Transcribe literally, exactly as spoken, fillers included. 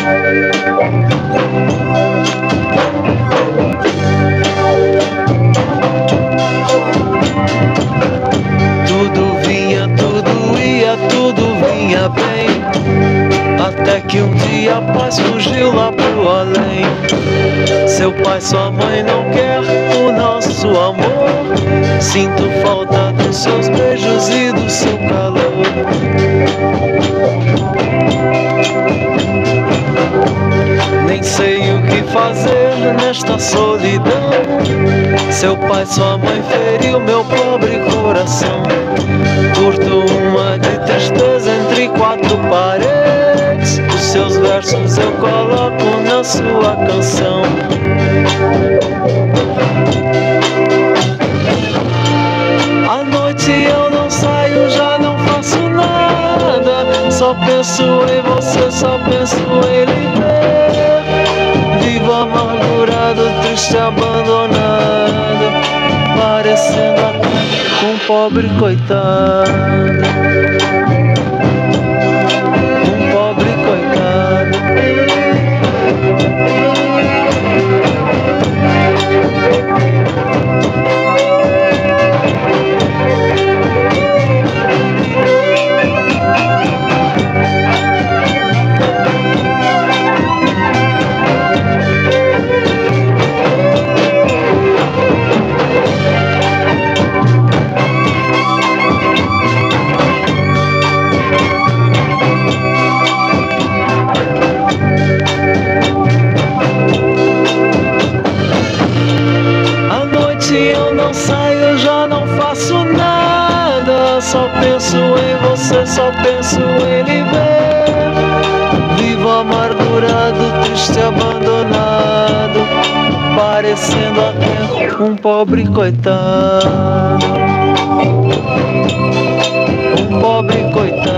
Tudo vinha, tudo ia, tudo vinha bem, até que um dia a paz fugiu lá pro além. Seu pai, sua mãe não quer o nosso amor. Sinto falta dos seus beijos e do seu calor. Nem sei o que fazer nesta solidão. Seu pai, sua mãe feriu meu pobre coração. Curto uma de tristeza entre quatro paredes. Os seus versos eu coloco na sua canção. À noite eu não saio, já não faço nada. Só penso em você, só penso em lhe ver. Vivo amargurado, triste, abandonado, parecendo até um pobre coitado. Um pobre coitado. Eu não saio, já não faço nada. Só penso em você, só penso em lhe ver. Vivo amargurado, triste, abandonado, parecendo até um pobre coitado. Um pobre coitado.